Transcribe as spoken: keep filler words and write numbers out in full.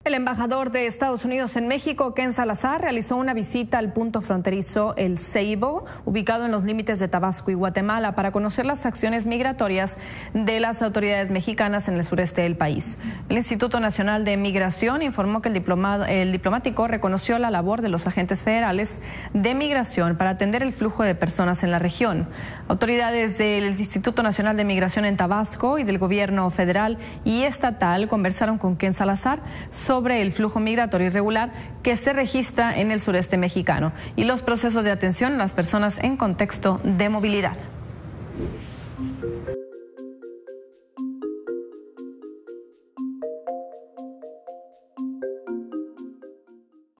El embajador de Estados Unidos en México, Ken Salazar, realizó una visita al punto fronterizo El Ceibo, ubicado en los límites de Tabasco y Guatemala, para conocer las acciones migratorias de las autoridades mexicanas en el sureste del país. El Instituto Nacional de Migración informó que el, diplomado, el diplomático reconoció la labor de los agentes federales de migración para atender el flujo de personas en la región. Autoridades del Instituto Nacional de Migración en Tabasco y del gobierno federal y estatal conversaron con Ken Salazar sobre sobre el flujo migratorio irregular que se registra en el sureste mexicano y los procesos de atención a las personas en contexto de movilidad.